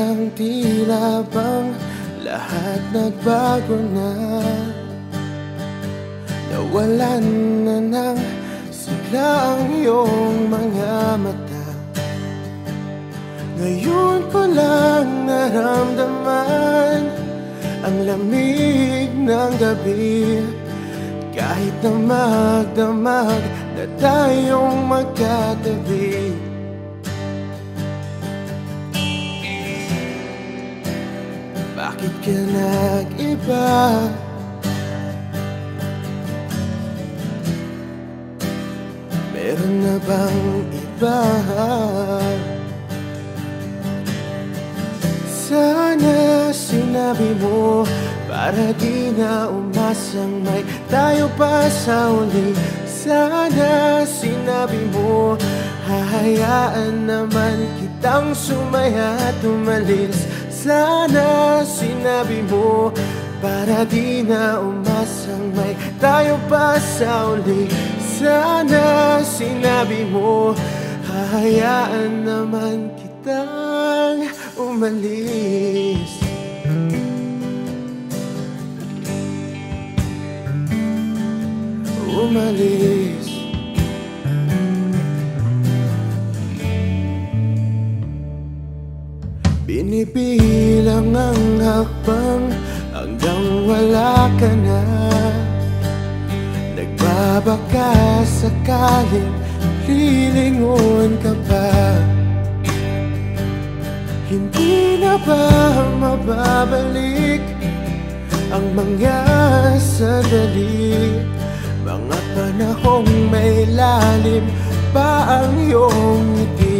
Parang tila bang lahat nagbago na. Nawalan na ng sigla ang iyong mga mata. Ngayon ko lang naramdaman ang lamig ng gabi. Kahit na magdamag na tayong magkatabi. Bakit ka nag-iba? Meron na bang iba? Sana sinabi mo para di na umasang may tayo pa sa uli. Sana sinabi mo hahayaan naman kitang sumaya at umalis. Sana sinabi mo para di na umasang may tayo pa sa uli. Sana sinabi mo hahayaan naman kitang umalis. Umalis. Binibilang ang hakbang hanggang wala ka na. Nagbabaka sakaling lilingon ka pa. Hindi na ba mababalik ang mga sandali, mga panahong may lalim pa ang iyong ngiti?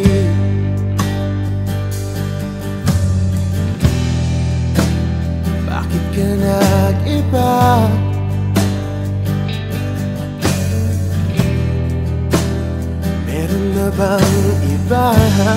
Bakit ka nag-iba? Meron na bang iba?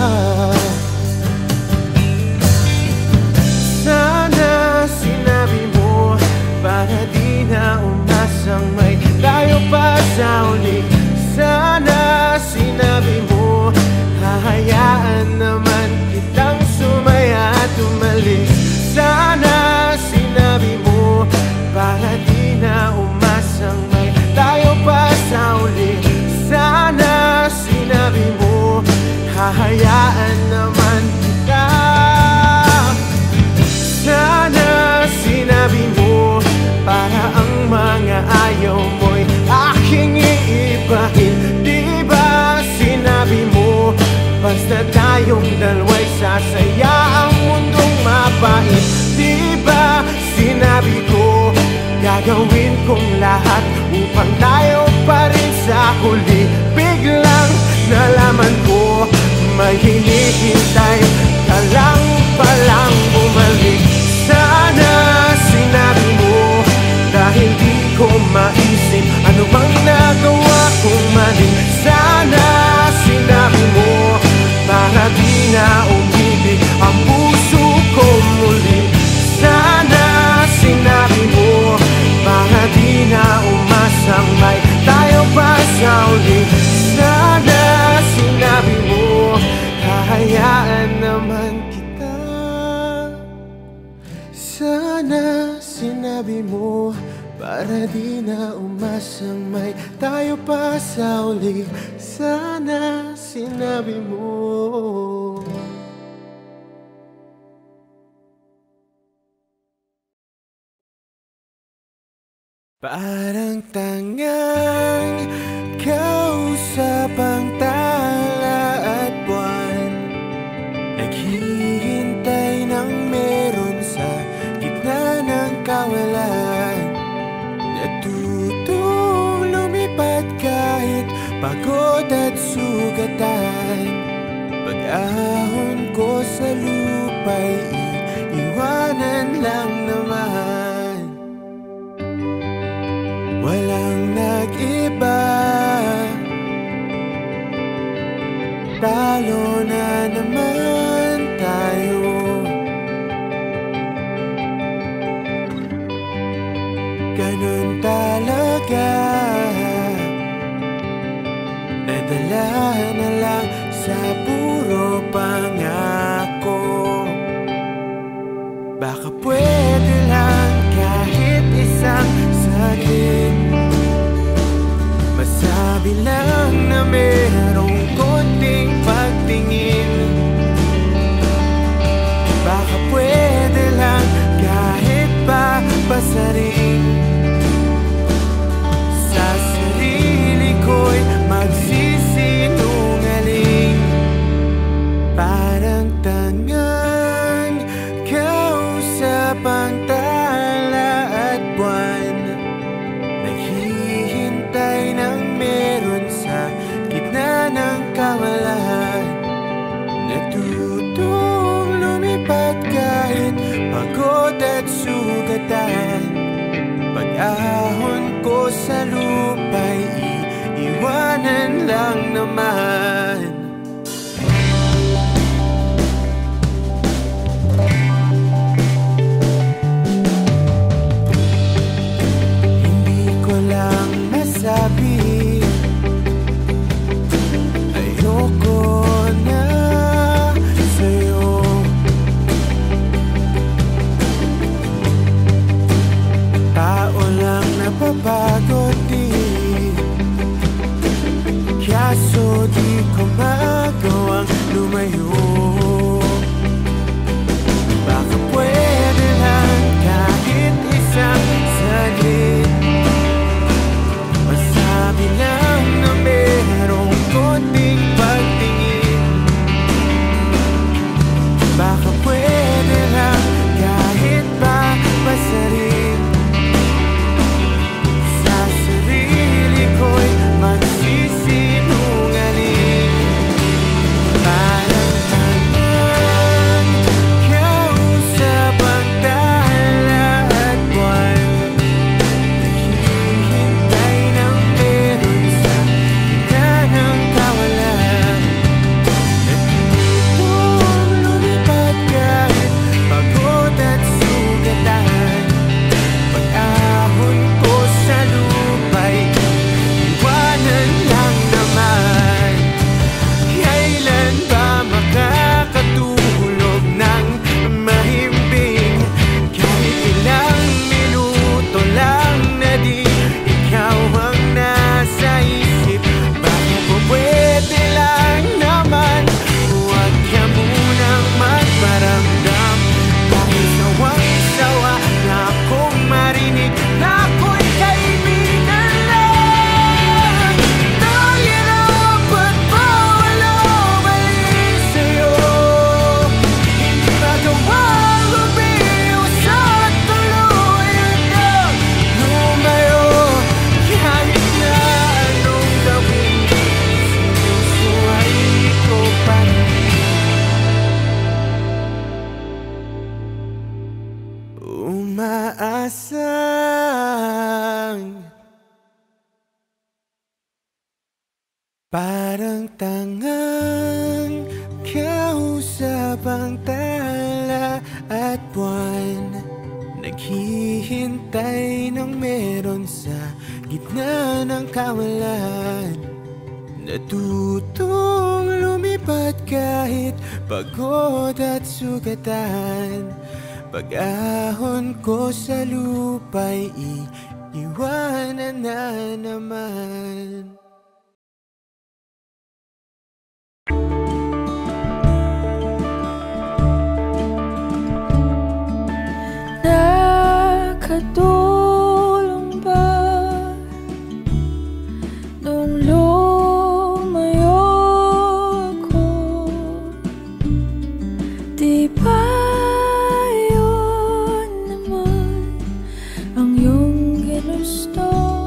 Sana sinabi mo para di na umasang may tayo pa sa uli. Sana sinabi mo hahayaan naman kitang sumaya at umalis. Sana sinabi mo para di na umasang may tayo pa sa uli. Sana sinabi mo hahayaan naman kita. Sana sinabi mo para ang mga ayaw mo'y aking iibahin. Di ba sinabi mo basta tayong dalawa'y sasaya ang mundong mapait? Di ba sinabi ko gagawin kong lahat upang tayo pa rin sa huli? Biglang nalaman ko may hinihintay ka lang palang bumalik. Sana sinabi mo dahil di ko maisip ano bang nagawa kong mali. Sana sinabi mo para di na umibig ang puso ko muli. Sana sinabi mo para di na umasang may tayo pa sa uli. Sana sinabi mo hahayaan naman kita. Sana sinabi mo para di na umasang may tayo pa sa uli. Sana sinabi mo. Parang tangang kausap ang tala at buwan, naghihintay ng meron sa gitna ng kawalan. Natutong lumipad kahit pagod at sugatan. Pag-ahon ko sa lupa'y iiwanan lang naman. Walang nag-iba, talo na naman tayo. Ganun talaga, nadala na lang sa puro pangako. Baka pwede lang kahit isang saglit, masabi lang na merong konting pagtingin. Baka pwede lang kahit pa basarin. Sa sarili ko'y magsisinungaling. Parang tangang kausap ang tala at buwan, naghihintay ng meron sa gitna ng kawalan. Natutong lumipad kahit pagod at sugatan. Pag-ahon ko sa lupa'y iiwanan lang naman. Hindi ko lang masabi, ayoko na sa'yo. Tao lang napapagod din, kaso di ko magawang lumayo. Baka pwede lang kahit isang saglit, masabi lang na merong konting pagtingin. Baka pwede lang kahit pa basarin. Sa sarili ko'y magsisinungaling. Parang tangang kausap ang tala at buwan, naghihintay ng meron sa gitna ng kawalan. Natutong lumipad kahit pagod at sugatan. Pag-ahon ko sa lupa'y iwanan lang naman. Kailan ba makakatulog ng mahimbing? Kahit ilang minuto lang na di ikaw ang nasa isip. Baka po pwede lang naman, huwag ka munang magparamdam. Dahil sawang-sawa na akong marinig na ako'y kaibigan lang. Tayo na ba't wala mali sa'yo? Hindi magawang lumiwas at tuluyan na lumayo. Kahit na anong gawin, sinusuway ko pa rin. Umaasang parang tangang kausap ang tala at buwan, naghihintay ng meron sa gitna ng kawalan. Natutong lumipad kahit pagod at sugatan. Pag-ahon ko sa lupa'y iiwanan na naman. Nakatulong ba nung lumayo ako? Di ba yun naman ang iyong ginusto?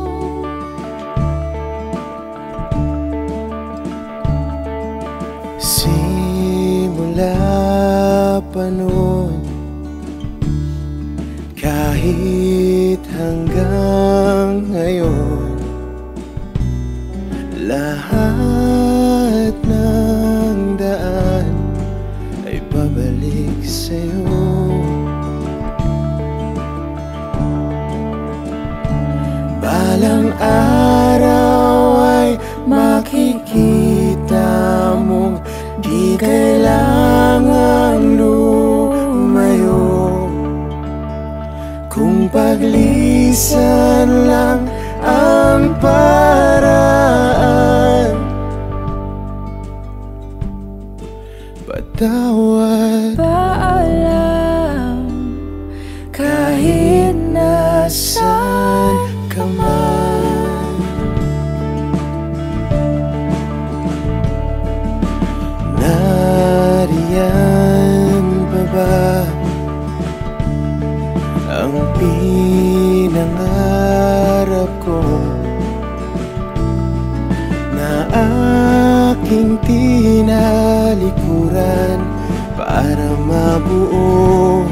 Simula pa noon, kahit hanggang ngayon, lahat ng daan ay pabalik sa'yo. Balang araw ay makikita mong di kailangang lumayo. paglisan lang ang paraan. Patawad, paalam, kahit nasaan ka man. Nariyan pa ba ang pinangarap ko na aking tinalikuran para mabuo?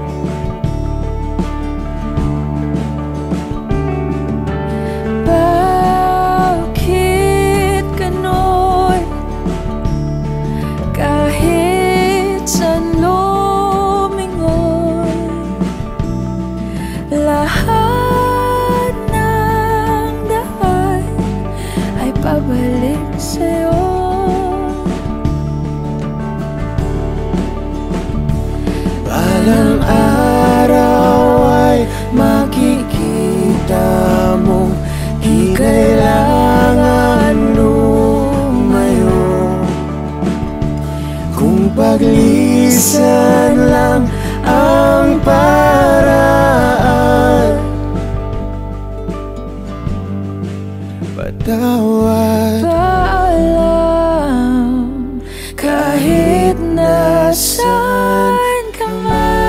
Bakit ganon? Kahit saan lumingon, lahat ng daan ay pabalik sa'yo. Balang araw ay makikita mong di kailangan lumayo. Kung paglisan lang ang paraan, patawad, paalam, kahit nasaan ka man.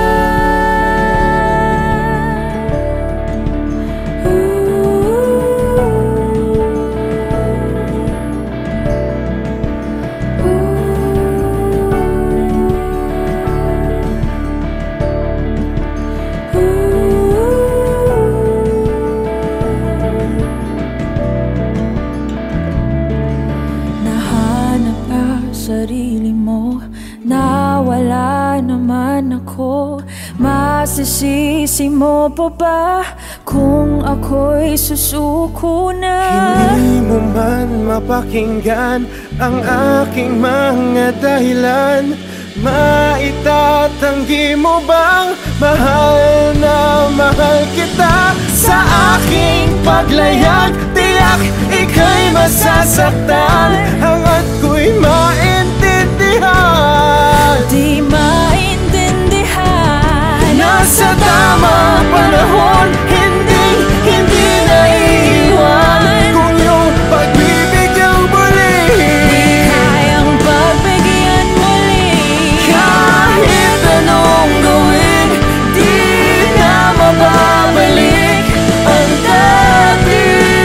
Nahanap ka sarili mo, nawala naman ako. Masisisi mo pa ba kung ako'y susuko na? hindi mo man mapakinggan ang aking mga dahilan. Maitatanggi mo bang mahal na mahal kita? Sa aking paglayag, tiyak ika'y masasaktan. Hangat ko'y maintindihan, Di maintindihan. nasa tamang panahon, hindi naiiwan. Kung iyong pagbibigyang muli, Kayang pagbigyan muli. kahit anong gawin, di na mababalik ang dati.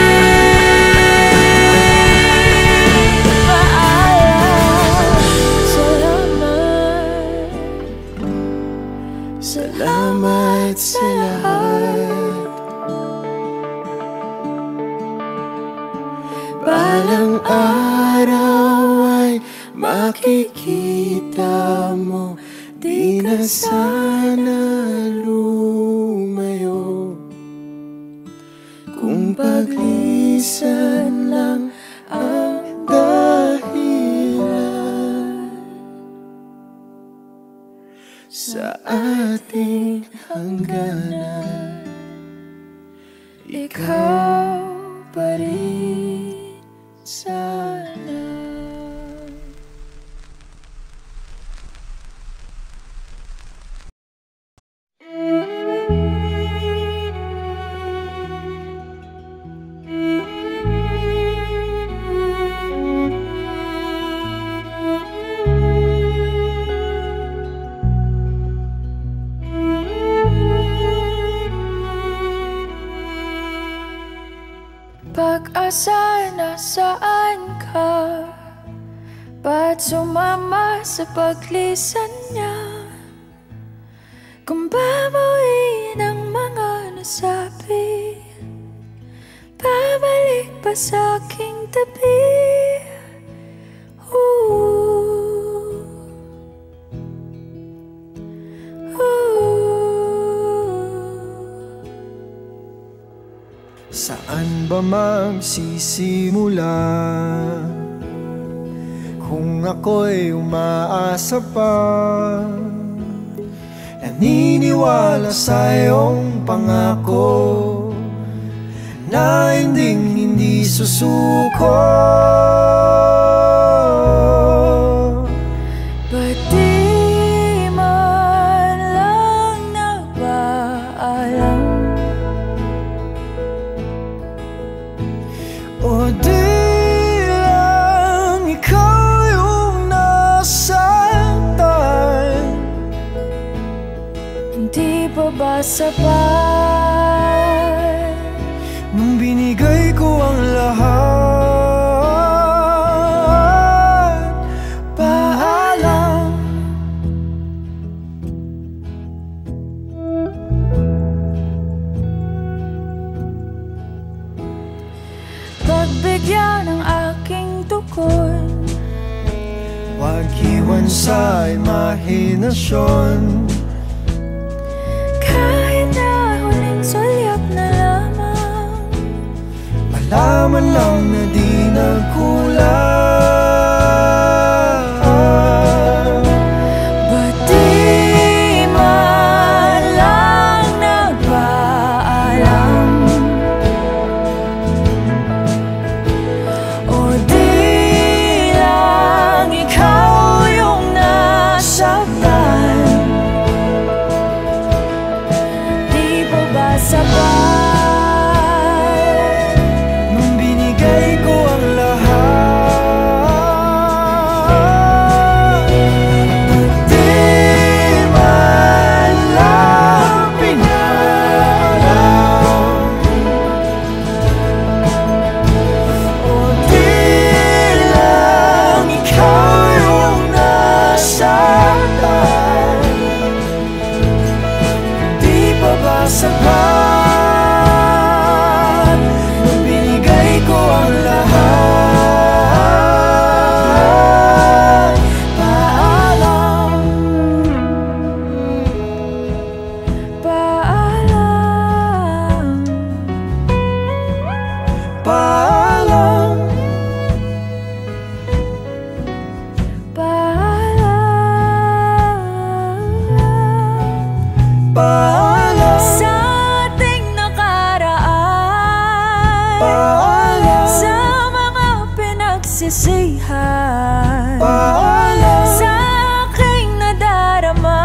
Paalam, salamat. Salamat sa lahat. Balang araw ay makikita mo, di na sana lumayo. Kung paglisan lang ang dahilan sa ating hangganan, Ikaw pa rin sana. Pag-asa, nasaan ka? Ba't sumama sa paglisan niya? Kung babawiin ang mga nasabi, babalik pa sa aking tabi. Saan ba magsisimula kung ako'y umaasa pa? Naniniwala sa iyong pangako akalain ding hindi susuko. Ba't di man lang nagpaalam? O di lang ikaw yung nasaktan? Hindi pa ba sapat nung binigay ko ang lahat? Paalam. pagbigyan ng aking tukod? Huwag iwan sa imahinasyon. Kahit na huling sulyap na lamang, Malaman lang na di nagkulang. ba't di man lang nagpaalam? O di lang ikaw yung nasaktan? Di pa ba sapat Nung binigay ko ang lahat? Ba't di man lang pinalam? O di lang ikaw yung nasaktan? Di pa ba sapat nung binigay ko ang lahat? Paalam. paalam? Paalam. Paalam Paalam. sa ating nakaraan, Paalam. sa mga pinagsisihan, Paalam. sa aking nadarama.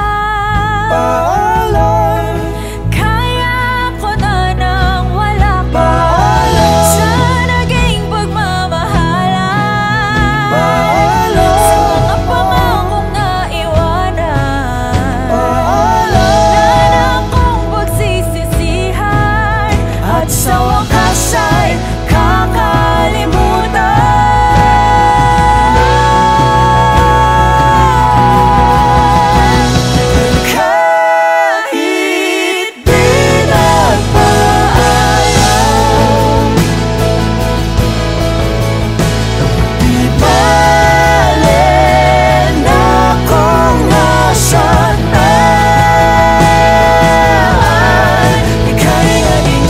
Paalam. Kaya ko na nang wala ka Paalam. sa naging pagmamahalan, Paalam. sa mga pangakong naiwanan, Paalam. na akong pagsisisihan, at sa wakas ay kakalimutan. Kahit di nagpaalam, di bale na kung nasaktan. Ika'y naging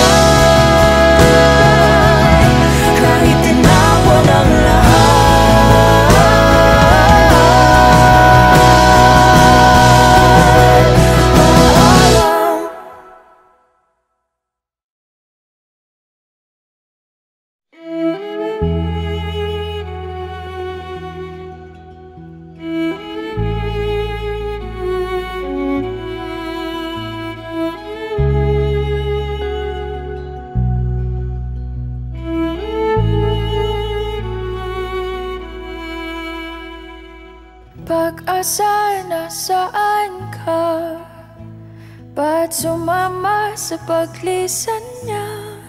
sapat kahit tinawag ang lahat. Paalam. Pag-asa, nasaan ka? Ba't sumama sa paglisan niya?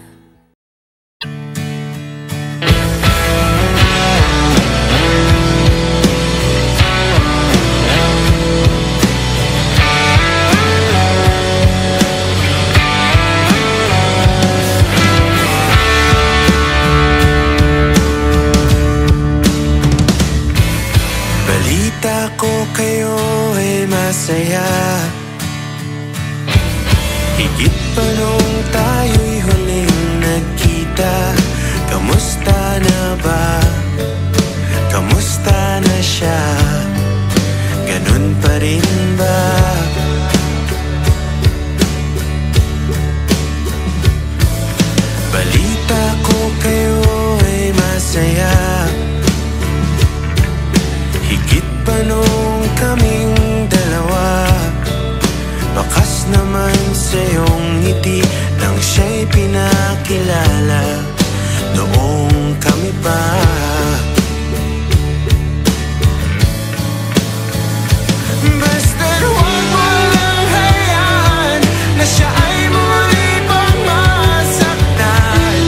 Balita ko kayo ay masaya, higit pa nung tayo'y huling nagkita. Kamusta na ba? Kamusta na siya? Ganun pa rin ba? pa. Basta't huwag mo lang hayaan na siya ay muli pang masaktan.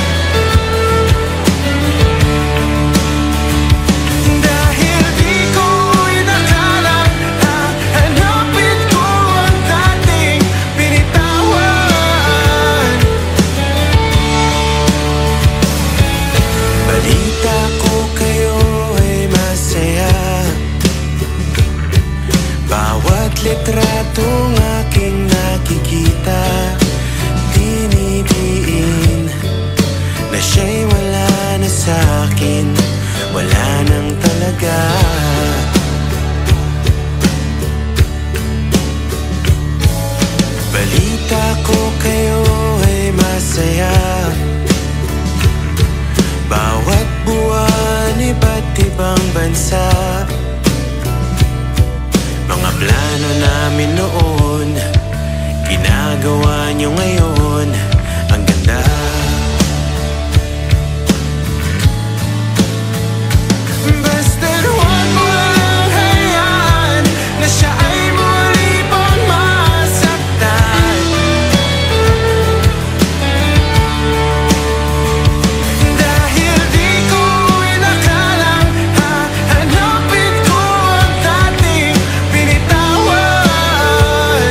Dahil di ko inakalang hahanapin ko ang dating binitawan. Balita ko kayo ay masaya. Bawat litratong aking nakikita, dinidiin na siya'y wala na sa'kin, wala nang talaga. Balita ko kayo ay masaya. Bawat buwan iba't ibang bansa. Mga plano namin noon, ginagawa nyo ngayon. Ang ganda. Basta't huwag mo lang hayaan na siya ay muli pang masaktan. Dahil di ko inakalang hahanapin ko ang dating binitawan.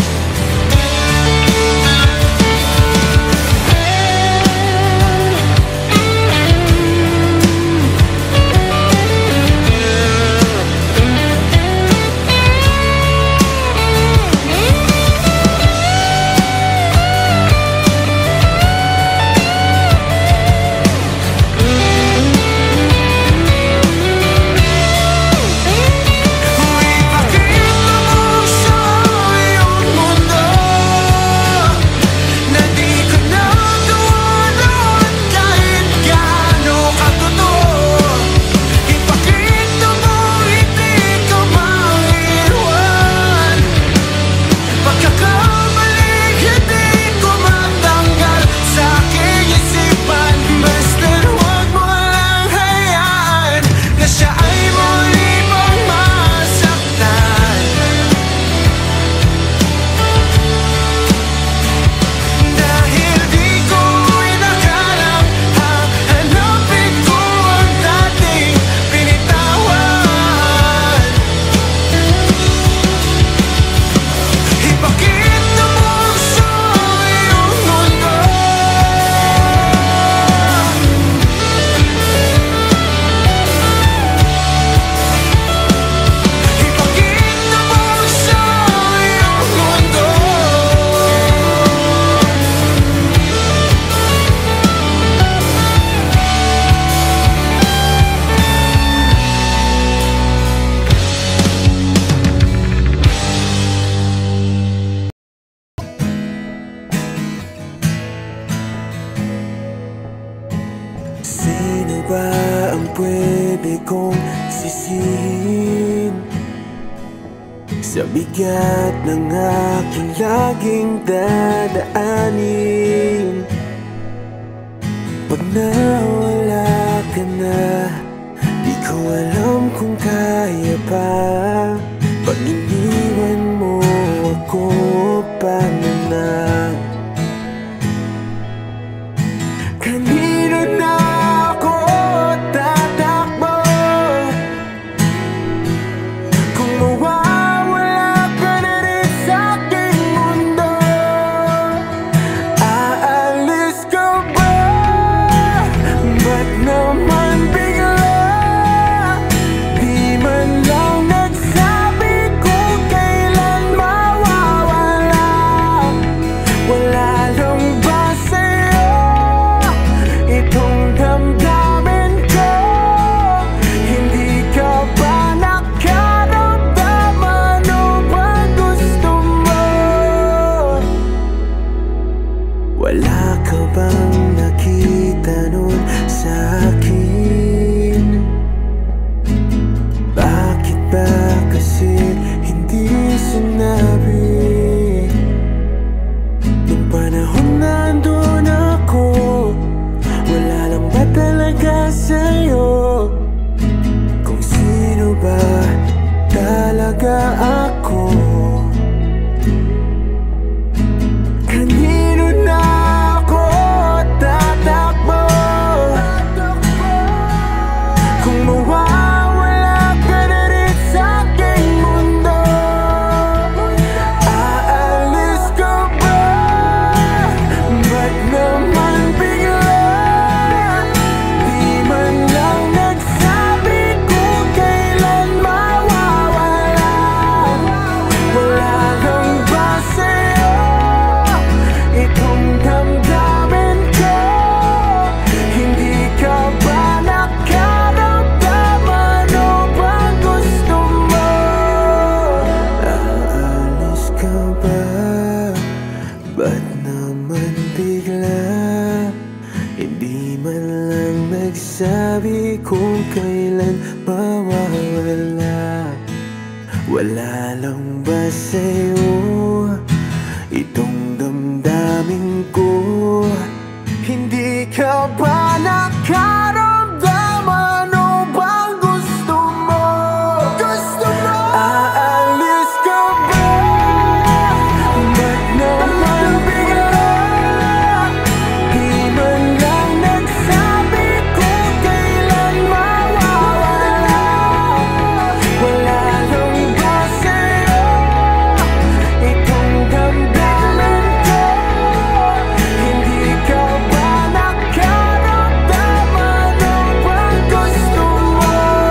Sino ba ang pwede kong sisihin sa bigat ng aking laging dadaanin? Pag nawala ka na, di ko alam kung kaya pa. Pag iniwan mo ako, paano na? Kanino na ako tatakbo kung mawawala ka na rin sa aking mundo? Aalis ka ba? Ba't naman bigla? Di man lang talaga ako. Kanino na ako tatakbo? Kung mawawala ka na rin sa aking mundo, aalis ka ba? Ba't naman bigla? Di man lang nagsabi kung kailan mawawala. Wala lang ba sa'yo itong damdamin ko? Hindi ka ba nakaramdam? Ano bang gusto mo? Aalis ka ba? Ba't naman bigla? Hindi man lang nagsabi kung kailan mawawala. Wala lang ba sa'yo itong damdamin ko? Hindi ka ba nakaramdam? Ano bang gusto mo? Gusto mo? Aalis ka ba? Ba't naman bigla? Di man lang nagsabi kung kailan mawawala. Wala lang ba sa'yo itong damdamin ko? Hindi ka ba nakaramdam? Ano bang gusto mo?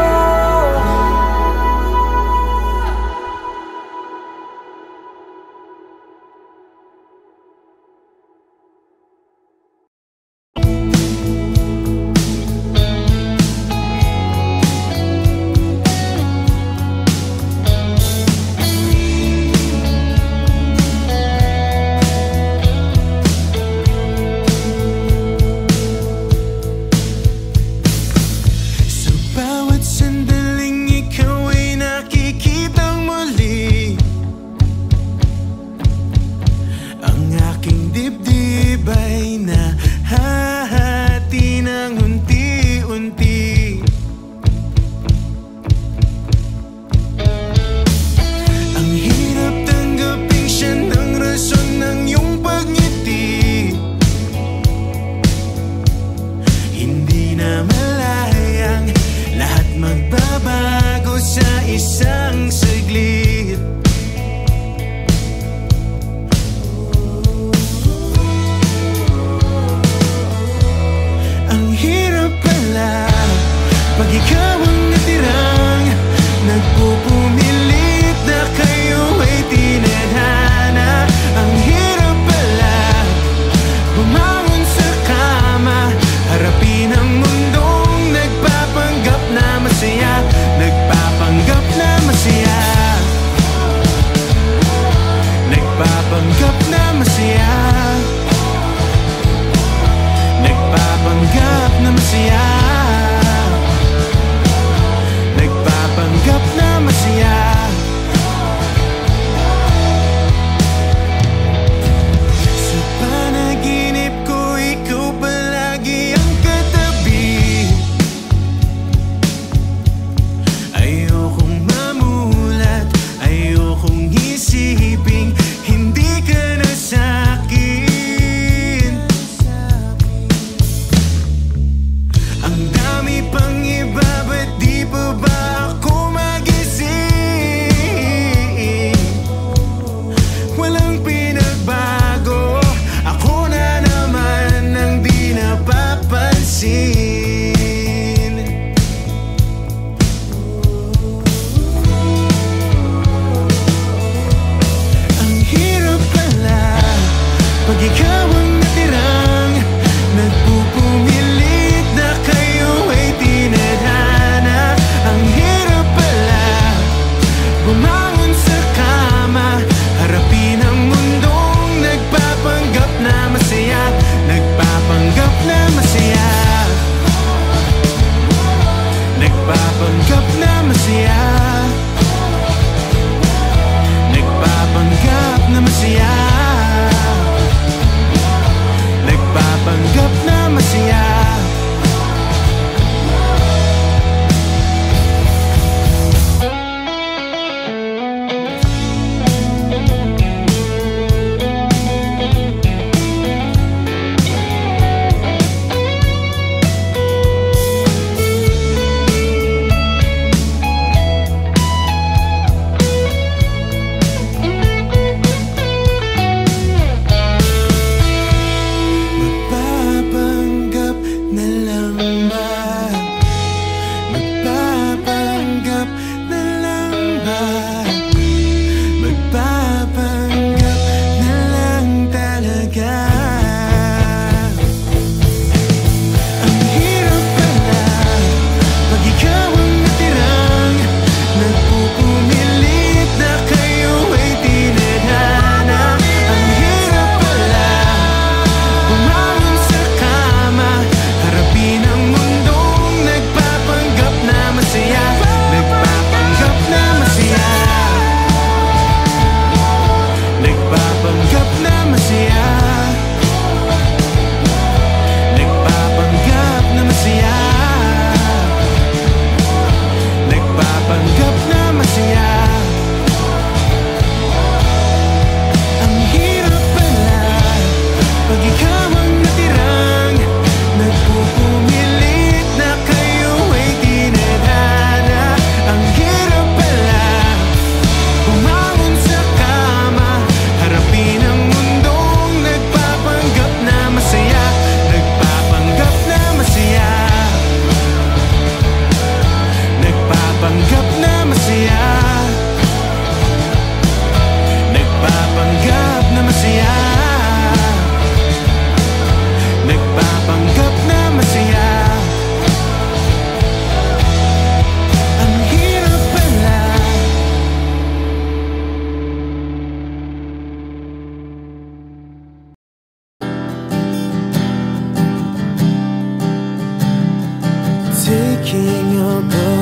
Sa bawat sandaling ikaw ay nakikitang muli, ang aking dibdib ay nahahati ng unti-unti. Ang hirap tanggapin siya ng rason ng iyong pagngiti. Hindi na malayang lahat magbabago sa isang saglit. Ang hirap pala pag ikaw ang natirang nagpupumilit na kayo ay tinadhana. Ang hirap pala bumangon sa kama, harapin ang mundong nagpapanggap na masaya. Nagpapanggap na masaya. Nagpapanggap na masaya. Nagpapanggap na masaya.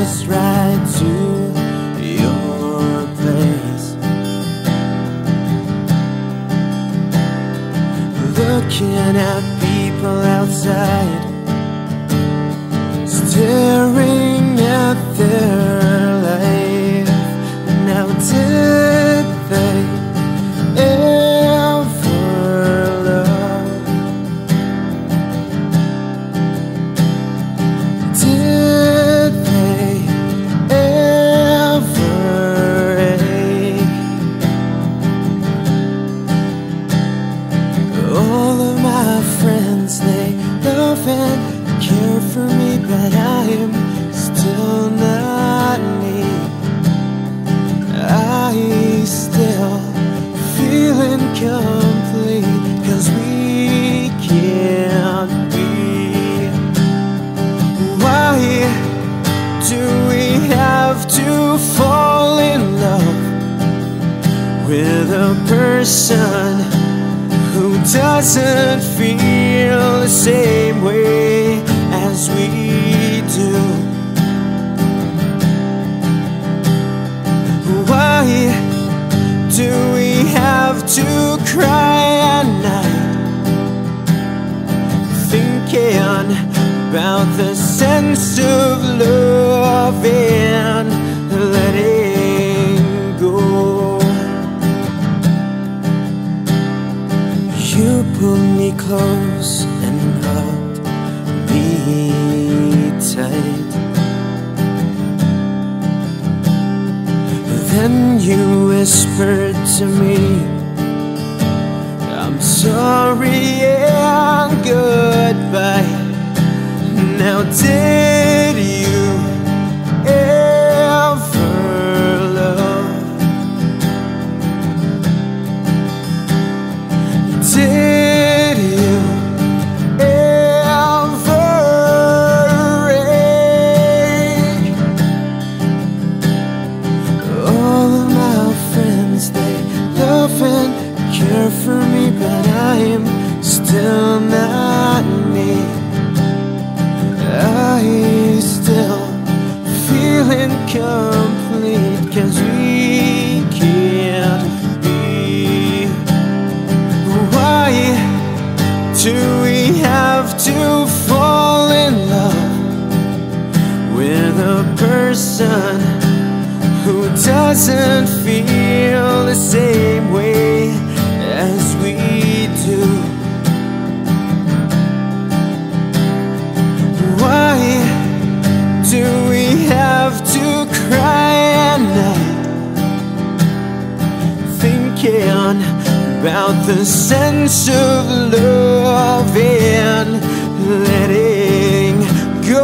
us right to your place. Looking at people outside, staring at their life. Now did they ever love? Did they ever ache? All of my friends, they love and care for me, but I'm still not me. I still feel incomplete, 'cause we can't be. Why do we have to fall in love with a person who doesn't feel the same way as we do? Why do we have to cry at night, thinking about the sense of love and letting go? You pulled me close and hugged me tight. Then you whispered to me, I'm sorry and goodbye. Now did you ever love? Did you ever ache? All of my friends, they love and care for me, but I'm still not me. I still feel incomplete, 'cause we can't be. Why do we have to fall in love with a person who doesn't feel the same way as we do? Why do we have to cry at night, thinking about the sense of love and letting go?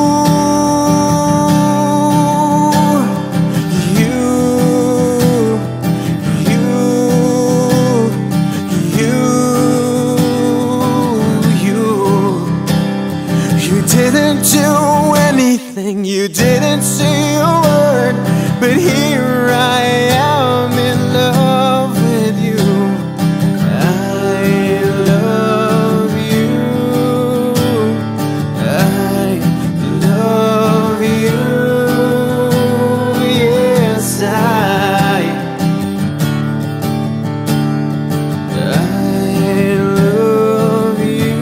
You didn't do anything, you didn't say a word, but here I am in love with you. I love you. I love you. Yes, I love you.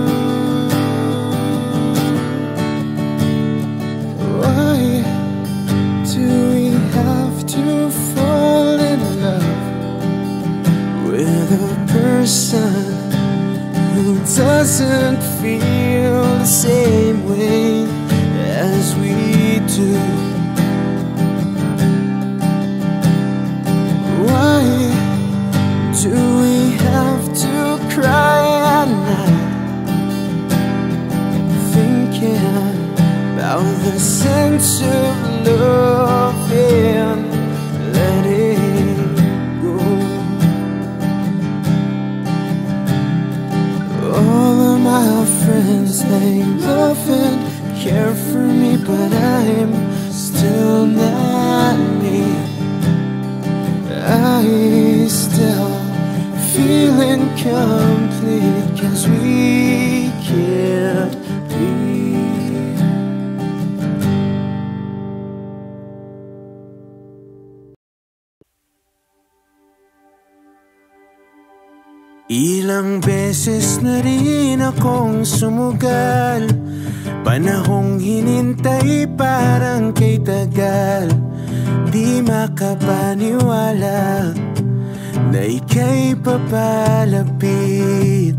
Why do we have to fall in love with a person who doesn't feel the same way as we do? Why do we have to cry at night, thinking about the sense of love and letting go? All of my friends, they love and care for me, but I'm still not me. I still feel incomplete, 'cause we can't be. Ilang beses na rin akong sumugal, panahong hinintay parang kay tagal. Di makapaniwala na ika'y papalapit.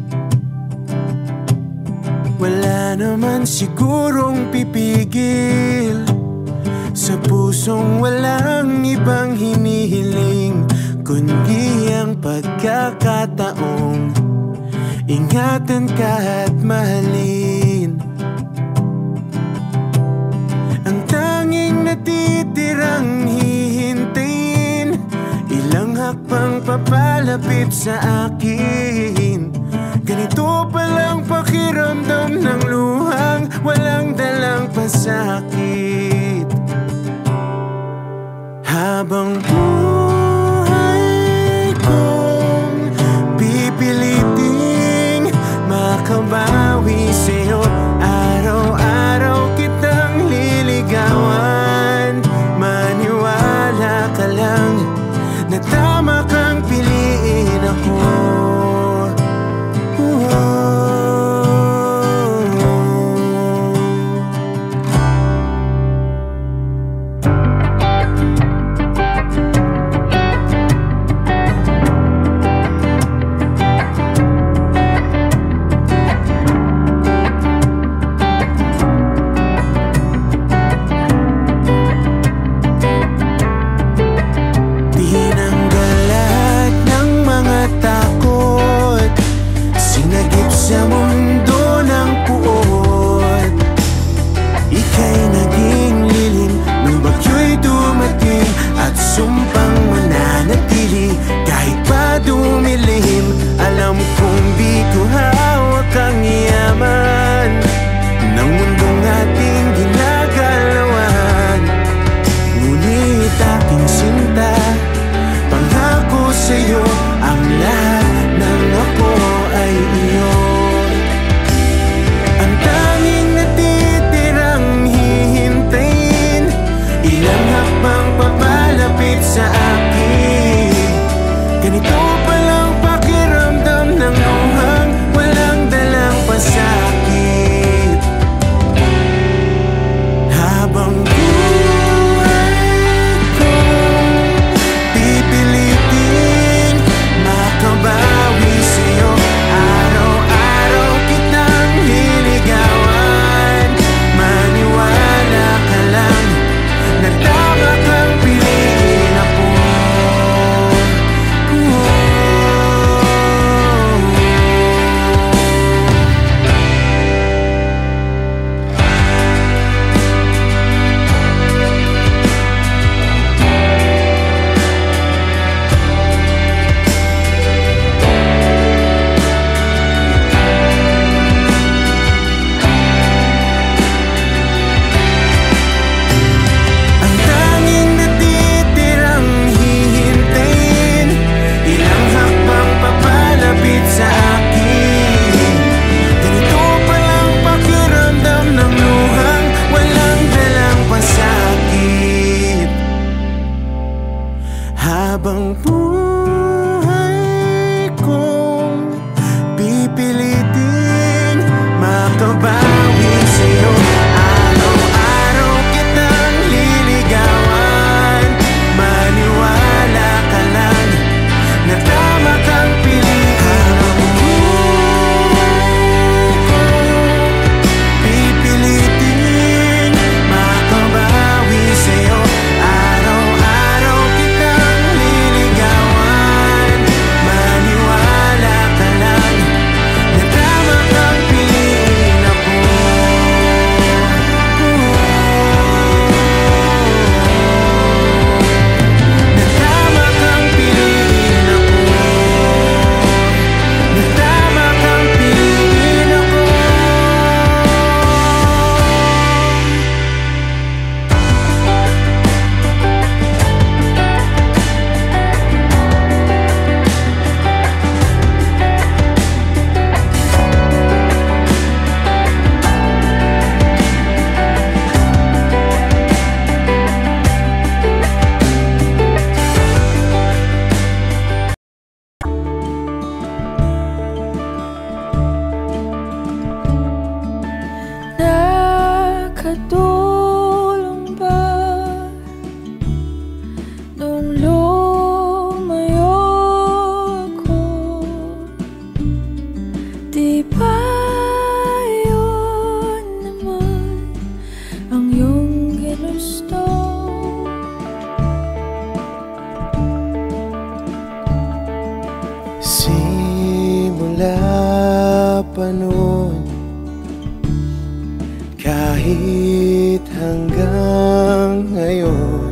Wala naman sigurong pipigil sa pusong walang ibang hinihiling, kundi ang pagkakataong ingatan ka at mahalin. Ang tanging natitirang hihintayin, ilang hakbang papalapit sa akin. Ganito palang pakiramdam ng luhang walang dalang pasakit. Habang buhay kong pipiliting makabawi sa'yo, araw-araw kitang liligawan. Maniwala ka lang na tama kang piliin ako. Sa mundo ng puot, ika'y naging lilim nung bagyo'y dumating, at sumpang mananatili kahit pa dumilim. Alam kong di ko hawak ang yaman ng mundong ating ginagalawan, ngunit aking sinta, pangako sa'yo ang lahat ng ako ay iyo. Ang tanging natitirang hihintayin, ilang hakbang papalapit sa akin. Ganito palang pakiramdam ng luhang walang dalang pasakit. Habang buhay kong pipilitin makabawi sa'yo, araw-araw kitang liligawan. Maniwala ka lang na tama kang piliin ako. ginusto. Simula pa noon, kahit hanggang ngayon,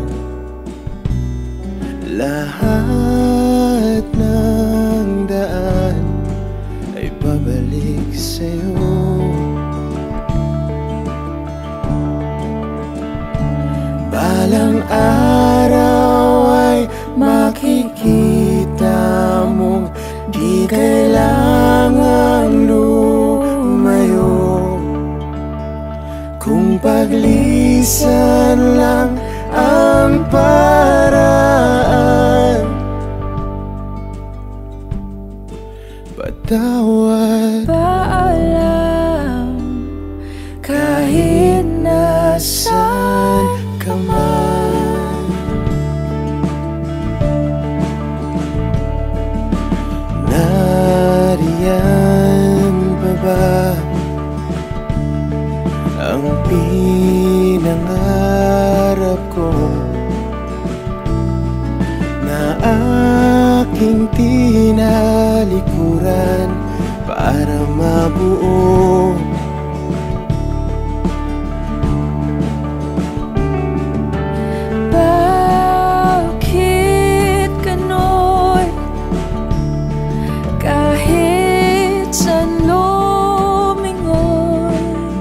lahat ng daan ay pabalik sa'yo. Balang araw ay makikita mong di kailangang lumayo, kung paglisan lang ang paraan. Patawad, Paalam, kahit nasaan ka man. Nariyan pa ba ang pinangarap ko na aking tinalikuran para mabuo? Bakit ganon? Kahit saan lumingon,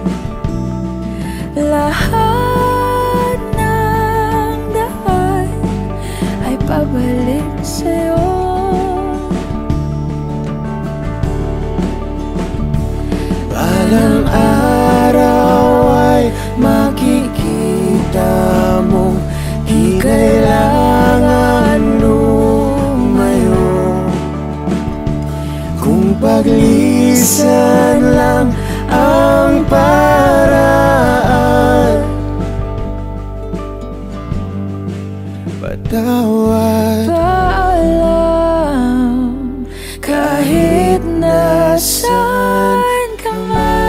lahat ng daan ay pabalik sa'yo. Balang araw ay makikita mong di kailangan lumayo, kung paglisan lang ang paraan. Patawad, Paalam, kahit nasaan ka man.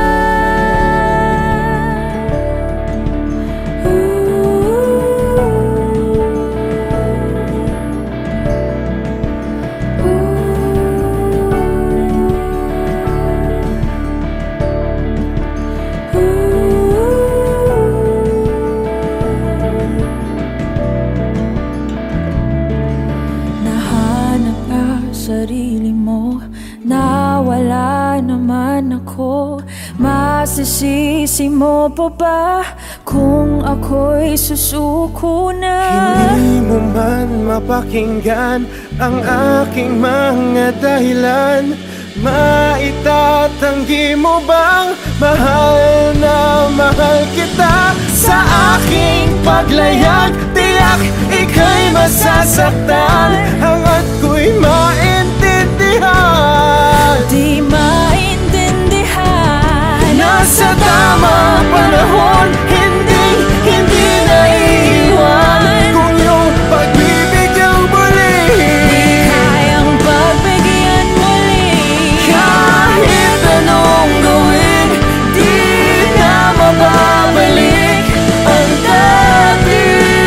Nahanap ka sarili mo, nawala naman ako. Masisisi mo pa ba kung ako'y susuko na? hindi mo man mapakinggan ang aking mga dahilan. Maitatanggi mo bang mahal na mahal kita? Sa aking paglayag, tiyak ika'y masasaktan. Hangat ko'y maintindihan, Di maintindihan. nasa tamang panahon, hindi naiiwan. Kung iyong pagbibigyan muli, Kayang pagbigyan muli. kahit anong gawin, di na mababalik ang dati.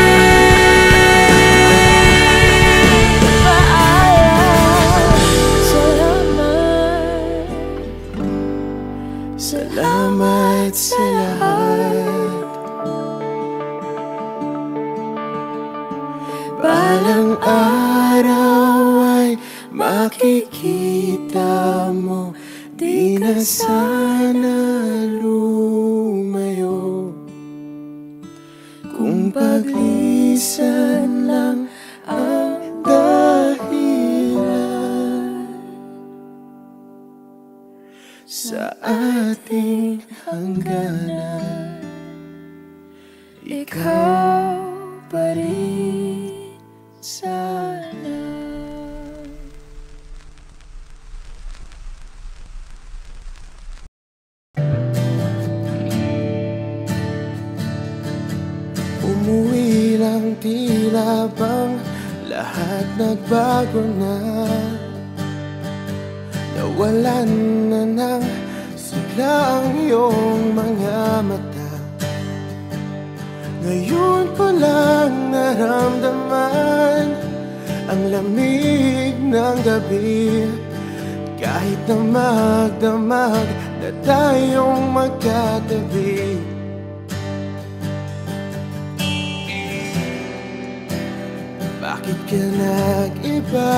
Paalam, salamat. Salamat sa lahat. Balang araw ay makikita mo, di na sana lumayo, kung paglisan lang ang dahilan sa ating hangganan. Ikaw pa rin sana. Umuwi lang, tila bang lahat nagbago na. Nawalan na ng sigla ang iyong mga mata. Ngayon ko lang naramdaman ang lamig ng gabi. Kahit na magdamag na tayong magkatabi, bakit ka nag-iba?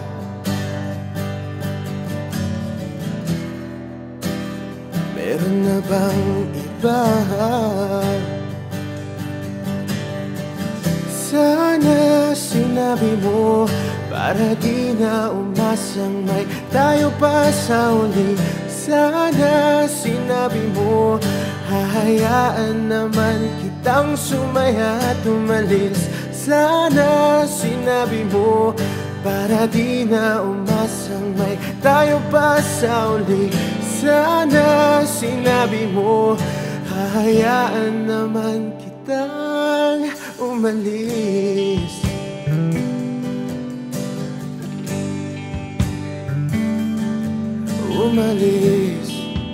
Meron na bang iba? Sana sinabi mo para di na umasang may tayo pa sa uli. Sana sinabi mo hahayaan naman kitang sumaya at umalis. Sana sinabi mo para di na umasang may tayo pa sa uli. Sana sinabi mo hahayaan naman kitang umalis. Umalis.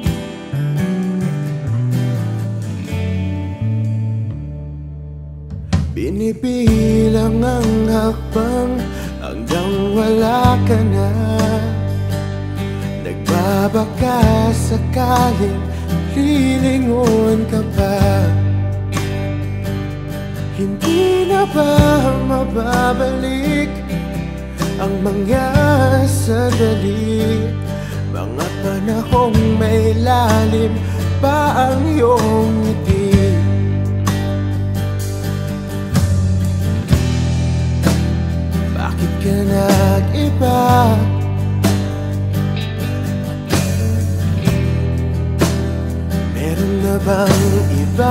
Binibilang ang hakbang hanggang wala ka na. Nagbabaka sakaling lilingon ka pa. Hindi na ba mababalik ang mga sandali, mga panahong may lalim pa ang iyong ngiti? Bakit ka nag-iba? Meron na bang iba?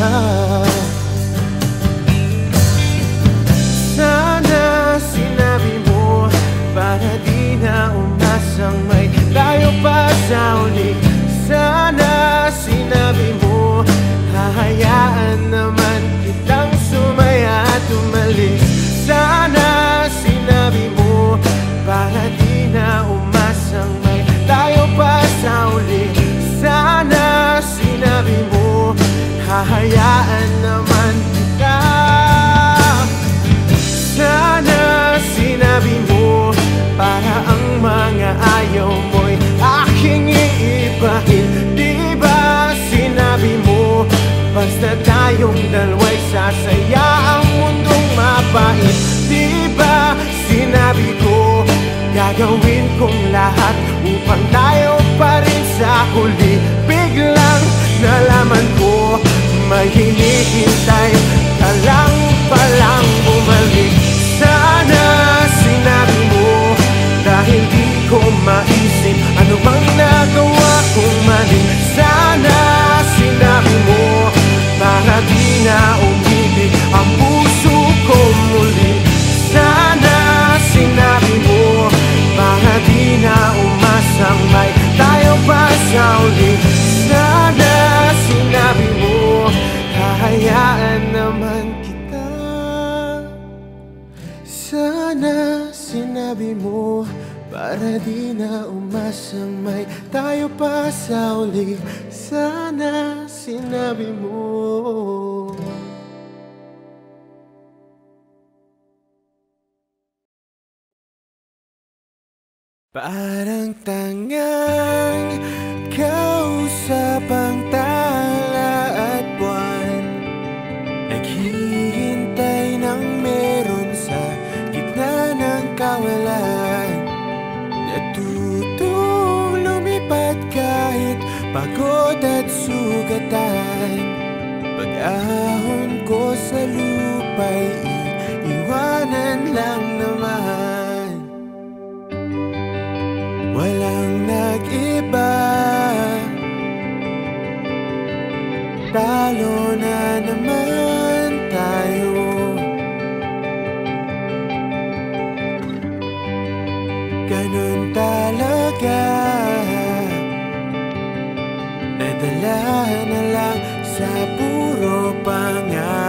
Sana sinabi mo para di na umasang may tayo pa sa uli. Sana sinabi mo hahayaan naman kitang sumaya at umalis. Sana sinabi mo para di na umasang may tayo pa sa uli. Sana sinabi mo hahayaan naman kita. Sana sinabi mo para ang mga ayaw mo'y aking iibahin. Di ba sinabi mo basta tayong dalawa'y sasaya ang mundong mapait? Di ba sinabi ko gagawin kong lahat upang tayo pa rin sa huli? Biglang nalaman ko may hinihintay ka lang palang bumalik. Sana sinabi mo dahil di ko maisip ano bang nagawa kong mali. Sana sinabi mo para di na umibig ang puso ko muli. Sana sinabi mo para di na umasang may tayo pa sa uli. Sana sinabi mo hahayaan naman kita. Sana sinabi mo para di na umasang may tayo pa sa uli. Sana sinabi mo. Parang tangang kausap ang tala at buwan, naghihintay ng meron sa gitna ng kawalan. Natutong lumipad kahit pagod at sugatan. Pag-ahon ko sa lupa'y iwanan lang naman. Walang nag-iba, talo na naman tayo. Ganun talaga, nadala na lang sa puro pangarap.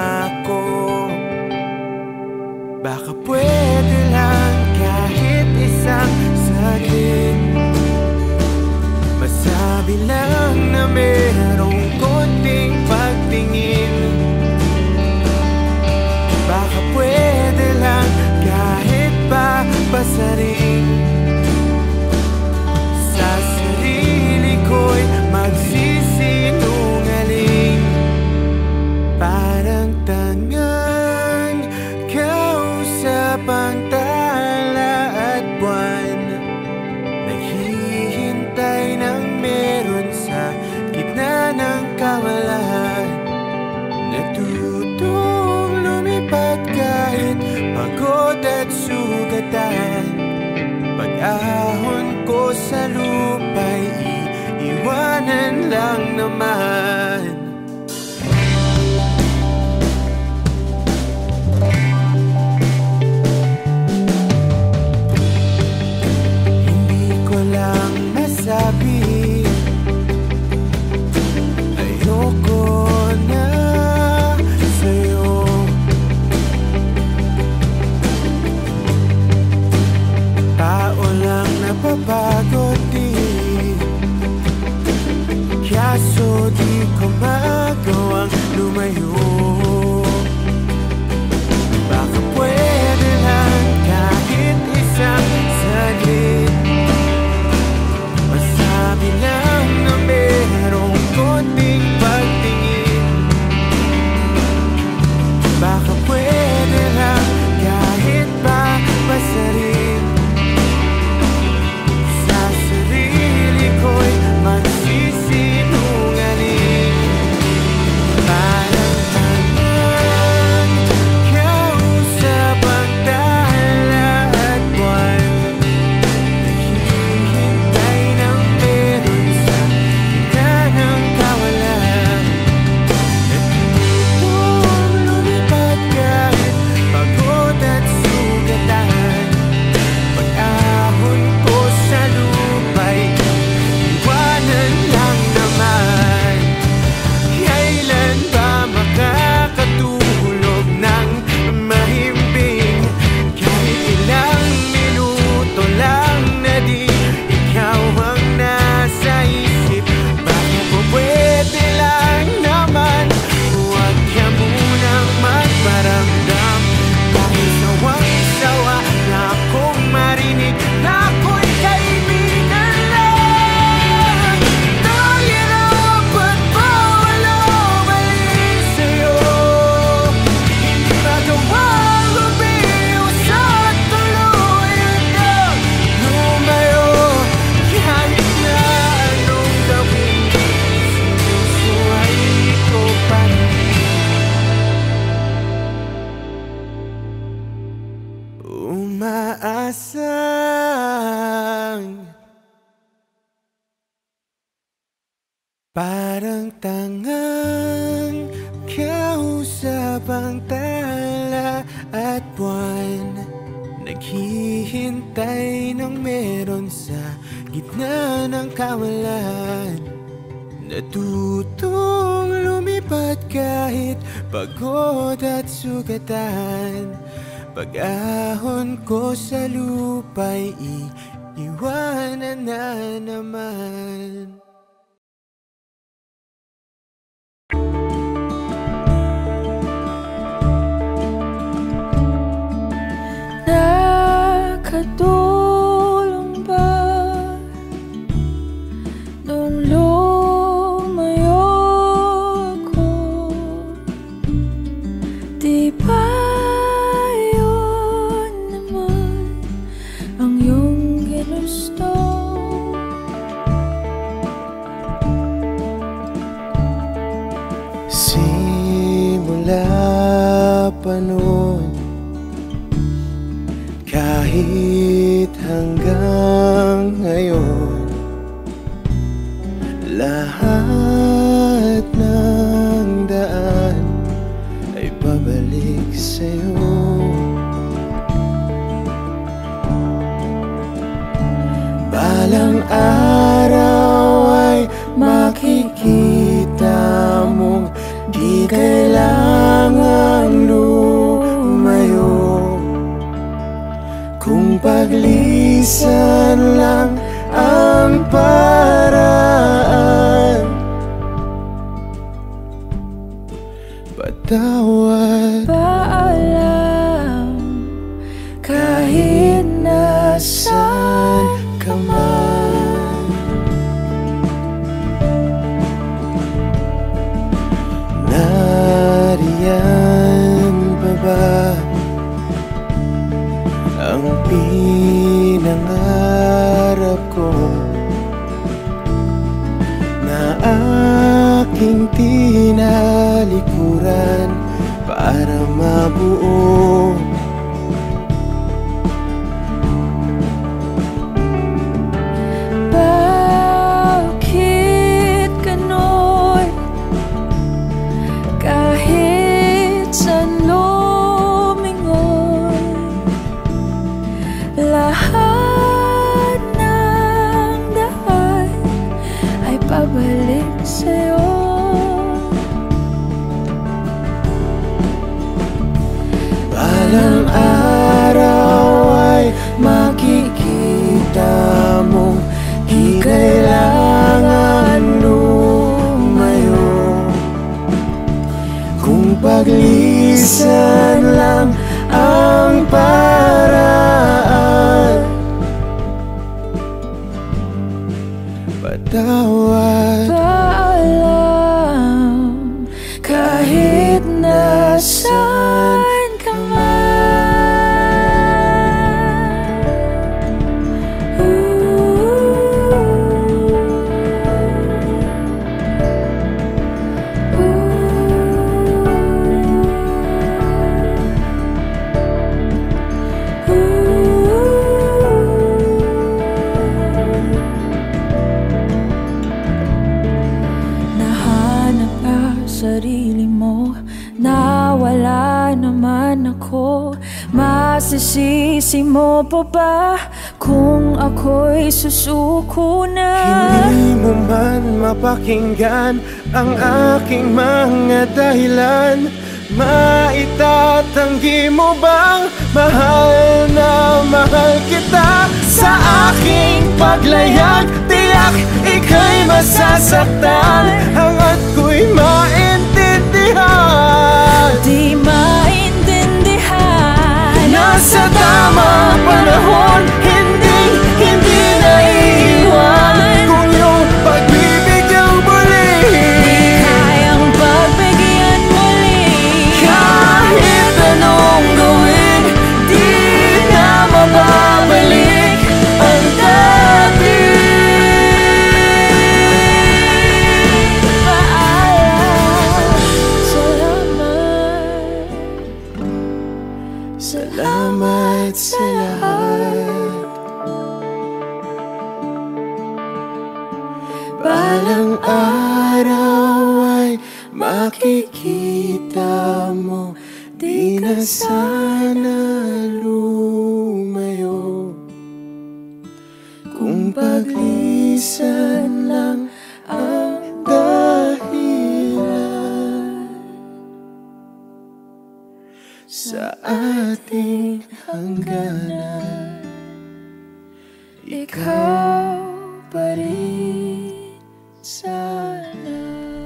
Parang tangang kausap ang tala at buwan, naghihintay ng meron sa gitna ng kawalan. Natutong lumipat kahit pagod at sugatan. Pag-ahon ko sa lupa'y iiwanan na naman. Nakatulong ba nung lumayo ako? Di ba yun naman ang iyong ginusto? Simula pa noon, kahit hanggang ngayon, lahat ng daan ay pabalik sa'yo. Balang araw ay makikita mong di kailangang lumayo. Kung paglisan lang ang paraan, patawad, Paalam kahit nasaan ka man. Nariyan pa ba ang pinangarap ko na aking tinalikuran para mabuo? Bakit ganon? Kahit saan lumingon, lahat ng daan ay pabalik sa'yo. Balang araw ay makikita mong di kailangan lumayo. Kung paglisan lang ang paraan, patawad, Paalam kahit nasaan ka nahanap ka sarili mo, nawala naman ako. Masisisi mo pa ba kung ako'y susuko na? hindi mo man mapakinggan ang aking mga dahilan. Maitatanggi mo bang mahal na mahal kita? Sa aking paglayag, tiyak ika'y masasaktan. Hangat ko'y maintindihan, Di maintindihan, nasa tamang panahon, hindi naiiwan. Kung iyong pagbibigyang muli, kayang pagbigyan muli. kahit anong gawin, di na mababalik ang dati. Paalam, salamat, Salamat sa lahat. Balang araw di na sana lumayo. Kung paglisan lang ang dahilan sa ating hangganan, ikaw pa rin sana.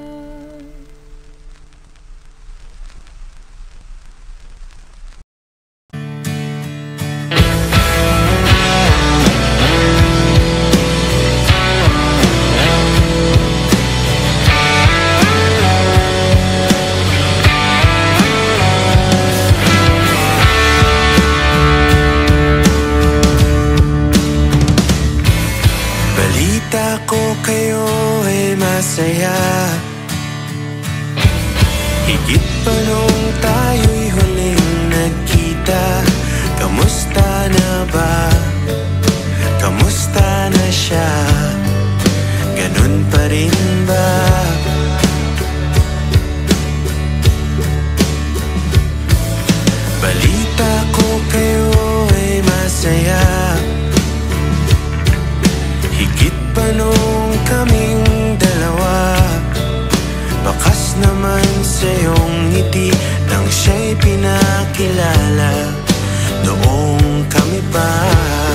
Balita ko kayo ay masaya, higit pa nung tayo'y huling nagkita. Kamusta na ba? Kamusta na siya? Ganun pa rin ba? Balita ko kayo ay masaya, higit pa nung kaming dalawa. Bakas naman sa iyong ngiti nang siya'y pinakilala noong kami pa.